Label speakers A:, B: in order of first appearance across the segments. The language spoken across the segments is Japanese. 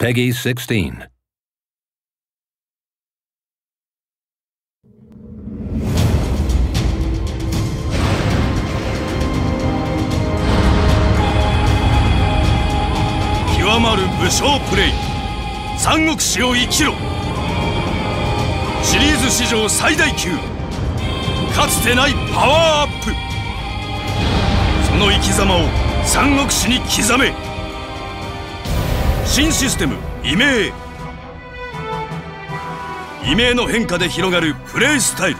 A: Peggy 16.
B: 極まる武将プレイ、三国志を生きろ。シリーズ史上最大級、かつてないパワーアップ。その生き様を三国志に刻め。新システム異名。異名の変化で広がるプレイスタイル。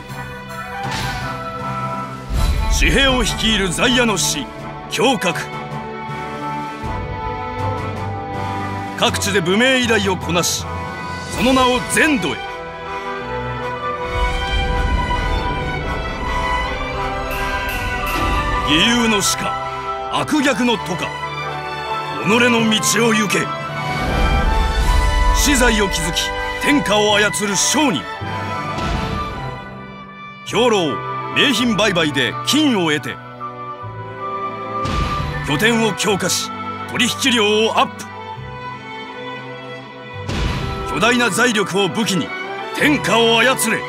B: 紙幣を率いる在野の死侠客。各地で武名依頼をこなし、その名を全土へ。義勇の士か悪逆の徒か、己の道を行け。私財を築き天下を操る商人。兵糧名品売買で金を得て、拠点を強化し取引量をアップ。巨大な財力を武器に天下を操れ。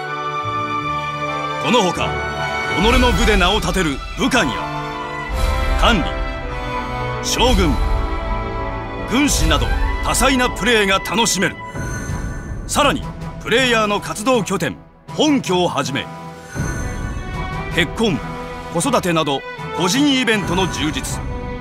B: このほか己の部で名を立てる武官や管理、将軍、軍師など多彩なプレーが楽しめる。さらにプレイヤーの活動拠点本拠をはじめ、結婚、子育てなど個人イベントの充実。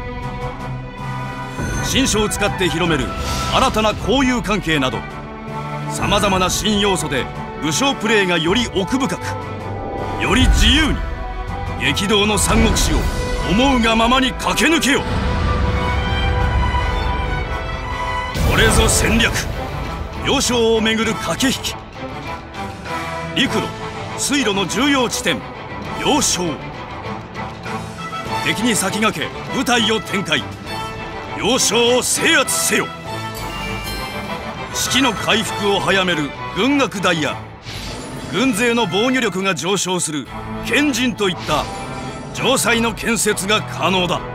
B: 新書を使って広める新たな交友関係など、さまざまな新要素で武将プレイがより奥深く、より自由に激動の三国志を思うがままに駆け抜けよ。これぞ戦略。要衝をめぐる駆け引き。陸路、水路の重要地点要衝。敵に先駆け部隊を展開。要衝を制圧せよ。士気の回復を早める軍楽台や軍勢の防御力が上昇する堅陣といった城塞の建設が可能だ。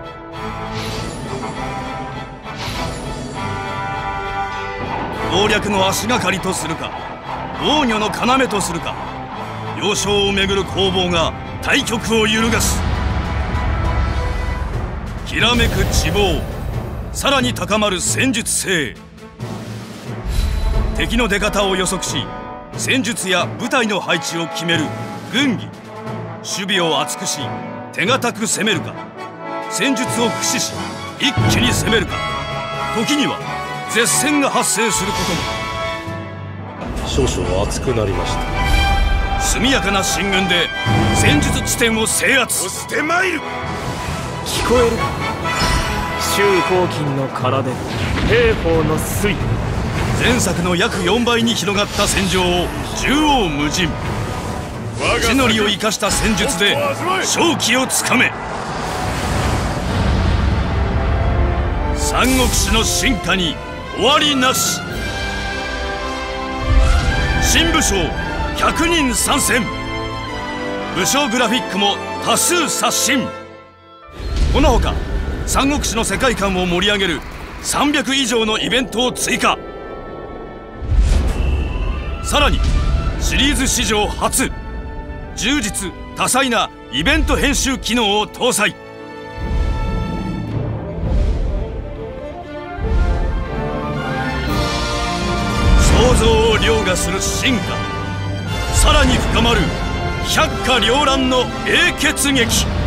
B: 攻略の足がかりとするか、防御の要とするか、要衝をめぐる攻防が対局を揺るがす。きらめく地望、さらに高まる戦術性。敵の出方を予測し、戦術や部隊の配置を決める軍議。守備を厚くし手堅く攻めるか、戦術を駆使し一気に攻めるか、時には絶戦が発生することも。
C: 少々熱くなりました。
B: 速やかな進軍で戦術地点を制圧してまいる。
D: 聞こえるか、周公金の空で兵法の推。
B: 前作の約4倍に広がった戦場を縦横無尽。地の利を生かした戦術で勝機をつかめ。三国志の進化に終わりなし。新武将100人参戦。武将グラフィックも多数刷新。このほか三国志の世界観を盛り上げる300以上のイベントを追加。さらにシリーズ史上初、充実多彩なイベント編集機能を搭載。想像を凌駕する進化、さらに深まる百花繚乱の英傑劇。